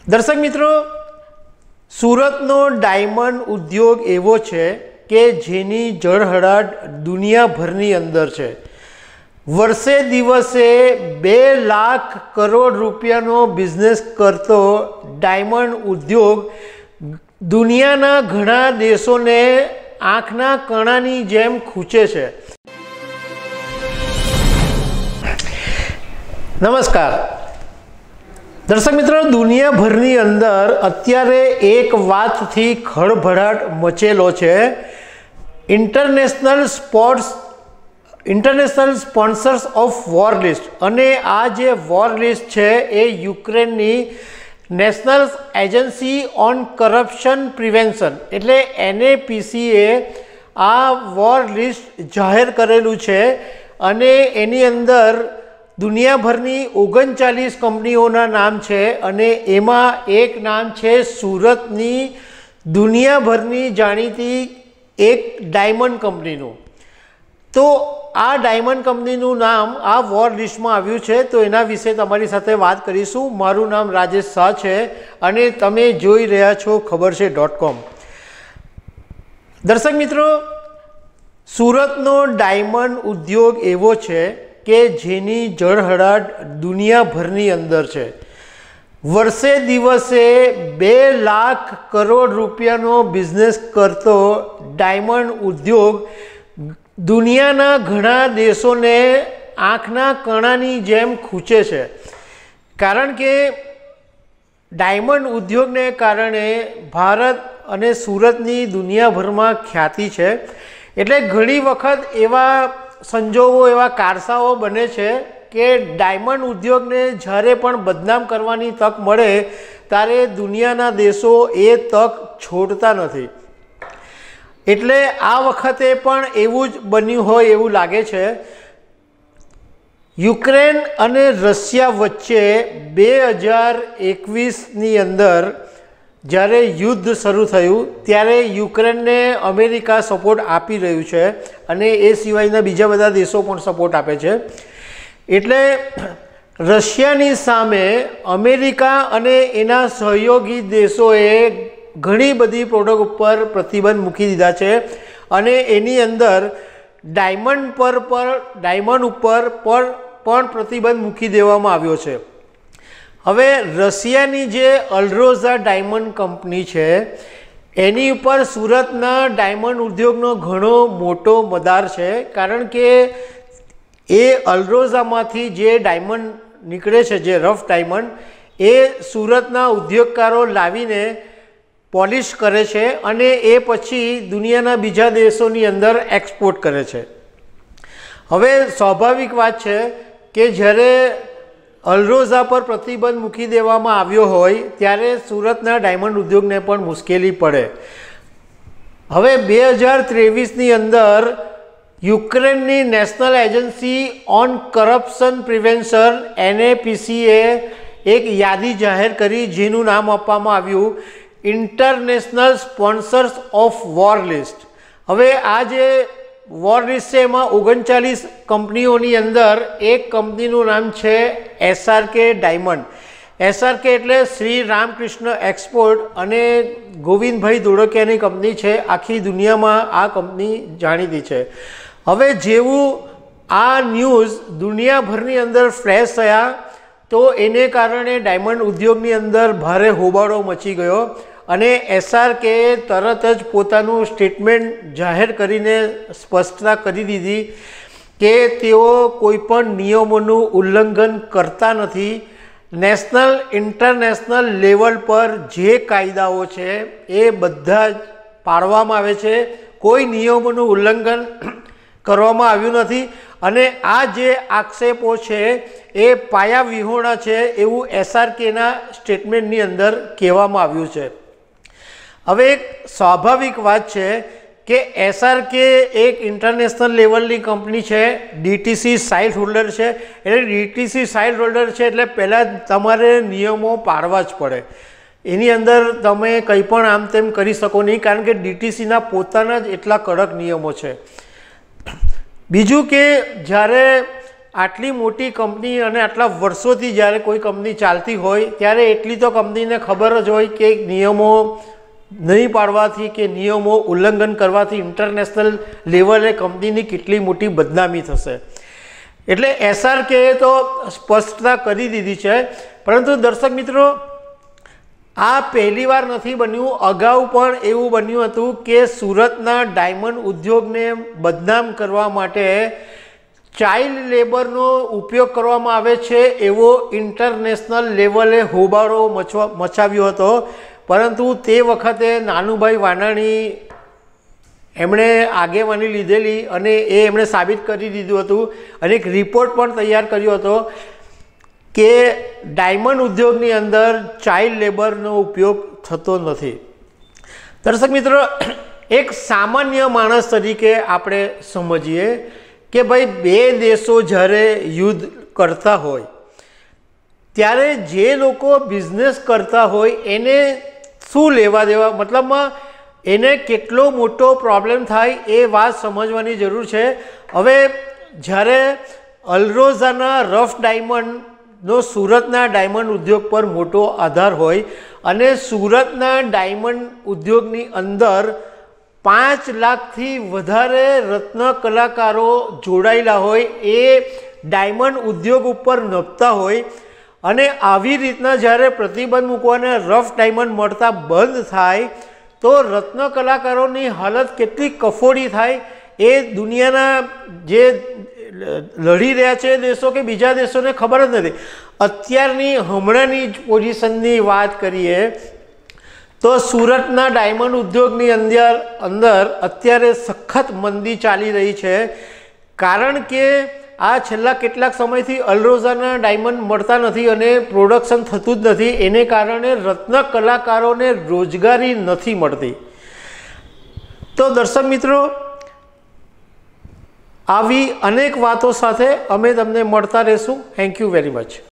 દર્શક મિત્રો, સુરતનો ડાયમંડ ઉદ્યોગ એવો છે કે જેની જળહળાટ દુનિયાભરની અંદર છે। વર્ષે દિવસે 2 લાખ કરોડ રૂપિયાનો બિઝનેસ કરતો ડાયમંડ ઉદ્યોગ દુનિયાના ઘણા દેશોને આંખના કણાની જેમ ખૂંચે છે। નમસ્કાર દર્શક મિત્રો, દુનિયાભરની અંદર અત્યારે એક વાતથી ખળભળાટ મચેલો છે। International sponsors of war list, અને આ જે વોર લિસ્ટ છે એ યુક્રેનની national agency on corruption prevention એટલે NAPCએ આ વોર લિસ્ટ જાહેર કરેલું છે। અને એની અંદર દુનિયાભરની 39 કંપનીઓના નામ છે અને એમાં એક નામ છે સુરતની દુનિયાભરની જાણીતી એક ડાયમંડ કંપનીનું। તો આ ડાયમંડ કંપનીનું નામ આ વોર લિસ્ટમાં આવ્યું છે, તો એના વિશે તમારી સાથે વાત કરીશું। મારું નામ રાજેશ શાહ છે અને તમે જોઈ રહ્યા છો ખબર છે.com। દર્શક મિત્રો, સુરતનો ડાયમંડ ઉદ્યોગ એવો છે કે જેની જળહળાટ દુનિયાભરની અંદર છે। વર્ષે દિવસે 2 લાખ કરોડ રૂપિયાનો બિઝનેસ કરતો ડાયમંડ ઉદ્યોગ દુનિયાના ઘણા દેશોને આંખના કણાની જેમ ખૂંચે છે। કારણ કે ડાયમંડ ઉદ્યોગને કારણે ભારત અને સુરતની દુનિયાભરમાં ખ્યાતિ છે। એટલે ઘણી વખત એવા સંજોગો, એવા કારસાઓ બને છે કે ડાયમંડ ઉદ્યોગને જ્યારે પણ બદનામ કરવાની તક મળે ત્યારે દુનિયાના દેશો એ તક છોડતા નથી। એટલે આ વખતે પણ એવું જ બન્યું હોય એવું લાગે છે। યુક્રેન અને રશિયા વચ્ચે 2021ની અંદર જ્યારે યુદ્ધ શરૂ થયું ત્યારે યુક્રેનને અમેરિકા સપોર્ટ આપી રહ્યું છે અને એ સિવાયના બીજા બધા દેશો પણ સપોર્ટ આપે છે। એટલે રશિયાની સામે અમેરિકા અને એના સહયોગી દેશોએ ઘણી બધી પ્રોડક્ટ ઉપર પ્રતિબંધ મૂકી દીધા છે અને એની અંદર ડાયમંડ ઉપર પણ પ્રતિબંધ મૂકી દેવામાં આવ્યો છે। હવે રશિયાની જે અલરોઝા ડાયમંડ કંપની છે એની ઉપર સુરતના ડાયમંડ ઉદ્યોગનો ઘણો મોટો મદાર છે। કારણ કે એ અલરોઝામાંથી જે ડાયમંડ નીકળે છે, જે રફ ડાયમંડ, એ સુરતના ઉદ્યોગકારો લાવીને પોલિશ કરે છે અને એ પછી દુનિયાના બીજા દેશોની અંદર એક્સપોર્ટ કરે છે। હવે સ્વાભાવિક વાત છે કે જ્યારે અલરોઝા પર પ્રતિબંધ મૂકી દેવામાં આવ્યો હોય ત્યારે સુરતના ડાયમંડ ઉદ્યોગને પણ મુશ્કેલી પડે। હવે 2023ની અંદર યુક્રેનની national agency on corruption prevention NAPCએ એક યાદી જાહેર કરી જેનું નામ આપવામાં આવ્યું international sponsors of war list. હવે આ જે વોર લિસ્ટ છે એમાં 39 કંપનીઓની અંદર એક કંપનીનું નામ છે SRK ડાયમંડ। SRK એટલે શ્રી રામકૃષ્ણ એક્સપોર્ટ અને ગોવિંદભાઈ ધોળકિયાની કંપની છે। આખી દુનિયામાં આ કંપની જાણીતી છે। હવે જેવું આ ન્યૂઝ દુનિયાભરની અંદર ફ્લેશ થયા તો એને કારણે ડાયમંડ ઉદ્યોગની અંદર ભારે હોબાળો મચી ગયો અને SRKએ તરત જ પોતાનું સ્ટેટમેન્ટ જાહેર કરીને સ્પષ્ટતા કરી દીધી કે તેઓ કોઈપણ નિયમોનું ઉલ્લંઘન કરતા નથી। નેશનલ ઇન્ટરનેશનલ લેવલ પર જે કાયદાઓ છે એ બધા જ પાળવામાં આવે છે, કોઈ નિયમોનું ઉલ્લંઘન કરવામાં આવ્યું નથી અને આ જે આક્ષેપો છે એ પાયા વિહોણા છે એવું SRKના સ્ટેટમેન્ટની અંદર કહેવામાં આવ્યું છે। હવે એક સ્વાભાવિક વાત છે કે SRK એક ઇન્ટરનેશનલ લેવલની કંપની છે, DTC સાઇટ હોલ્ડર છે। એટલે DTC સાઇટ હોલ્ડર છે એટલે પહેલાં તમારે નિયમો પાળવા જ પડે। એની અંદર તમે કંઈ પણ આમ તેમ કરી શકો નહીં, કારણ કે DTCના પોતાના જ એટલા કડક નિયમો છે। બીજું કે જ્યારે આટલી મોટી કંપની અને આટલા વર્ષોથી જ્યારે કોઈ કંપની ચાલતી હોય ત્યારે એટલી તો કંપનીને ખબર જ હોય કે નિયમો નહીં પાડવાથી કે નિયમો ઉલ્લંઘન કરવાથી ઇન્ટરનેશનલ લેવલે કંપનીની કેટલી મોટી બદનામી થશે. એટલે SRKએ તો સ્પષ્ટતા કરી દીધી છે. પરંતુ દર્શક મિત્રો, આ પહેલી વાર નથી બન્યું. અગાઉ પણ એવું બન્યું હતું કે સુરતના ડાયમંડ ઉદ્યોગને બદનામ કરવા માટે ચાઇલ્ડ લેબરનો ઉપયોગ કરવામાં આવે છે એવો ઇન્ટરનેશનલ લેવલે હોબાળો મચાવ્યો હતો. પરંતુ તે વખતે નાનુભાઈ વાનાણી એમણે આગેવાની લીધેલી અને એમણે સાબિત કરી દીધું હતું અને એક રિપોર્ટ પણ તૈયાર કર્યો હતો કે ડાયમંડ ઉદ્યોગની અંદર ચાઇલ્ડ લેબરનો ઉપયોગ થતો નથી. દર્શક મિત્રો, એક સામાન્ય માણસ તરીકે આપણે સમજીએ કે ભાઈ બે દેશો જ્યારે યુદ્ધ કરતા હોય ત્યારે જે લોકો બિઝનેસ કરતા હોય એને શું લેવા દેવા, મતલબમાં એને કેટલો મોટો પ્રોબ્લેમ થાય એ વાત સમજવાની જરૂર છે. હવે જ્યારે અલરોઝાના રફ ડાયમંડનો સુરતના ડાયમંડ ઉદ્યોગ પર મોટો આધાર હોય અને સુરતના ડાયમંડ ઉદ્યોગની અંદર 5 લાખથી વધારે રત્ન કલાકારો જોડાયેલા હોય, એ ડાયમંડ ઉદ્યોગ ઉપર નભતા હોય અને આવી રીતના જ્યારે પ્રતિબંધ મૂકવાને રફ ડાયમંડ મળતા બંધ થાય તો રત્ન કલાકારોની હાલત કેટલી કફોડી થાય એ દુનિયાના જે લડી રહ્યા છે દેશો કે બીજા દેશોને ખબર જ નથી. અત્યારની હમણાંની જ પોઝિશનની વાત કરીએ તો સુરતના ડાયમંડ ઉદ્યોગની અંદર અત્યારે સખત મંદી ચાલી રહી છે. કારણ કે આ છેલ્લા કેટલાક સમયથી અલરોઝાના ડાયમંડ મળતા નથી અને પ્રોડક્શન થતું જ નથી. એને કારણે રત્ન કલાકારોને રોજગારી નથી મળતી. તો દર્શક મિત્રો, આવી અનેક વાતો સાથે અમે તમને મળતા રહીશું. Thank you very much.